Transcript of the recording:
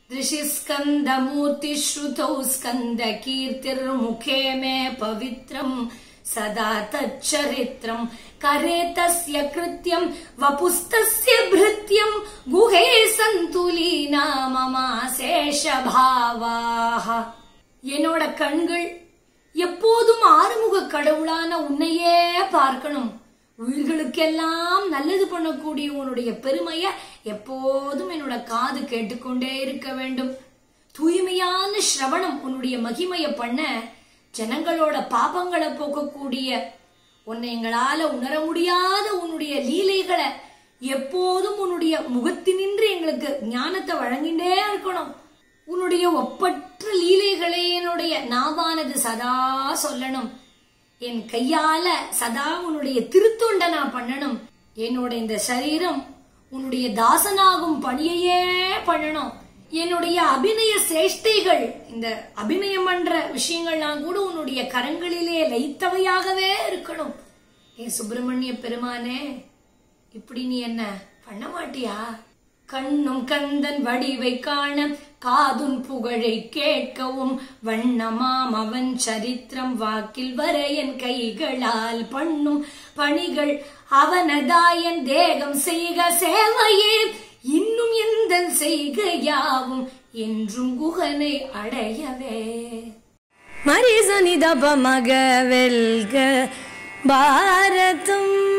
ऋषिस्कन्दमूर्तिश्रुतौ स्कन्दकीर्तिर्मुखे मे पवित्रम् सदा तच्चरित्रम् करे तस्य कृत्यम् वपुस्तस्य भृत्यम् गुहे सन्तुलीना ममाशेषभावाः. என்னோட கண்கள் எப்போதும் ஆறுமுக கடவுளான உன்னையே பார்க்கணும். உயிர்களுக்கெல்லாம் நல்லது பண்ணக்கூடிய உன்னுடைய பெருமைய எப்போதும் என்னோட காது கேட்டுக்கொண்டே இருக்க வேண்டும். தூய்மையான ஸ்ரவணம் உன்னுடைய மகிமைய பண்ண, ஜனங்களோட பாபங்களை போக்கக்கூடிய உன்னை எங்களால உணர முடியாத உன்னுடைய லீலைகளை எப்போதும் உன்னுடைய முகத்தினின்று எங்களுக்கு ஞானத்தை வழங்கிட்டே இருக்கணும். உன்னுடைய ஒப்பற்ற லீலைகளை என்னுடைய நாவானது சதா சொல்லணும். என் கையால சதா உன்னுடைய திருத்தொண்ட நான் பண்ணணும். என்னோட இந்த சரீரம் உன்னுடைய தாசனாகும் பணியையே பண்ணணும். என்னுடைய அபிநய சேஷ்டைகள், இந்த அபிநயம் பண்ற விஷயங்கள்லாம் கூட உன்னுடைய கரங்களிலே லைத்தவையாகவே இருக்கணும். ஏன் சுப்பிரமணிய பெருமானே, இப்படி நீ என்ன பண்ண மாட்டியா? கண்ணும் கந்தன் வடிவை காண காதுன் புகழை கேட்கவும் வண்ணமாம் அவன் சரித்திரம் வாக்கில் வர என் கைகளால் பண்ணும் பணிகள் அவனதாயன் தேகம் செய்க சேவையே இன்னும் எந்த செய்கையாவும் என்றும் குகனை அடையவே. மரிசனிதப மக வெல்க பாரதம்.